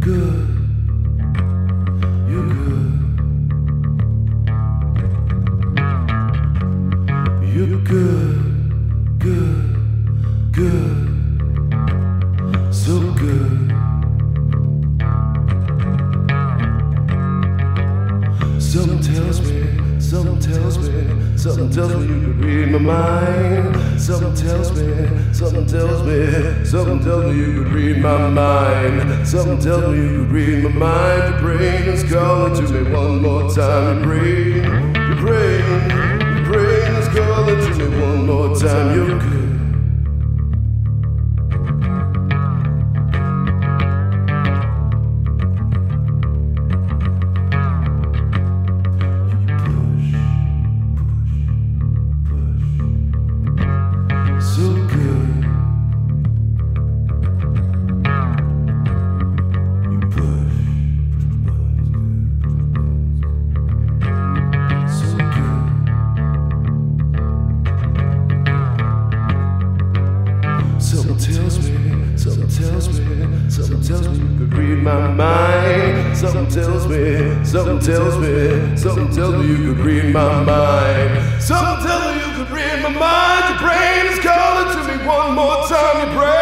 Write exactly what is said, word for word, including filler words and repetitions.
good, you're good, you're good, good, good, so good. Something tells me, something tells me, something tells me you could read my mind. Something tells me, something tells me, something tells me you could read my mind. Something tells me you could read my mind. Your brain is calling to me one more time. Your brain, your brain, your brain is calling to me one more time. You're good. So good. You push. So good. Something tells me, something tells me, something tells me you could read my mind. Something tells me, something tells me, something tells me you could read my mind. Something tells me you could read my mind. Your brain is calling to me one more time. Your brain.